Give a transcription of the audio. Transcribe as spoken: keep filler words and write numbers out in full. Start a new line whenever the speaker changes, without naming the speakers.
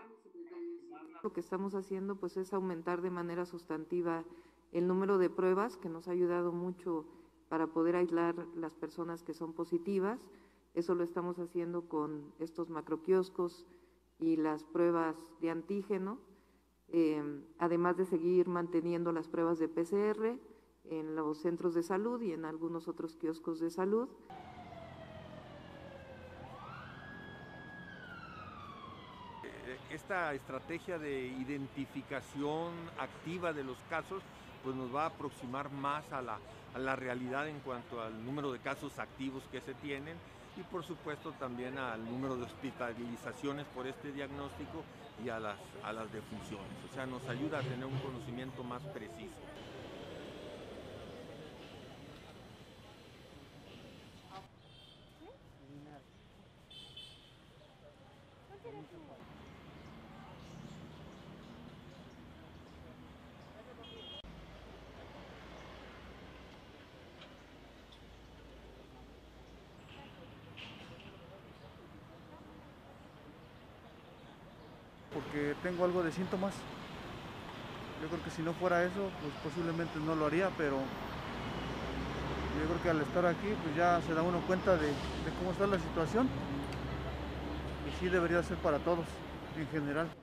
Lo que estamos haciendo pues es aumentar de manera sustantiva el número de pruebas, que nos ha ayudado mucho para poder aislar las personas que son positivas. Eso lo estamos haciendo con estos macroquioscos y las pruebas de antígeno, eh, además de seguir manteniendo las pruebas de P C R en los centros de salud y en algunos otros kioscos de salud.
Esta estrategia de identificación activa de los casos pues nos va a aproximar más a la, a la realidad en cuanto al número de casos activos que se tienen y por supuesto también al número de hospitalizaciones por este diagnóstico y a las, a las defunciones. O sea, nos ayuda a tener un conocimiento más preciso.
Porque tengo algo de síntomas. Yo creo que si no fuera eso, pues posiblemente no lo haría, pero yo creo que al estar aquí, pues ya se da uno cuenta de, de cómo está la situación y sí debería ser para todos en general.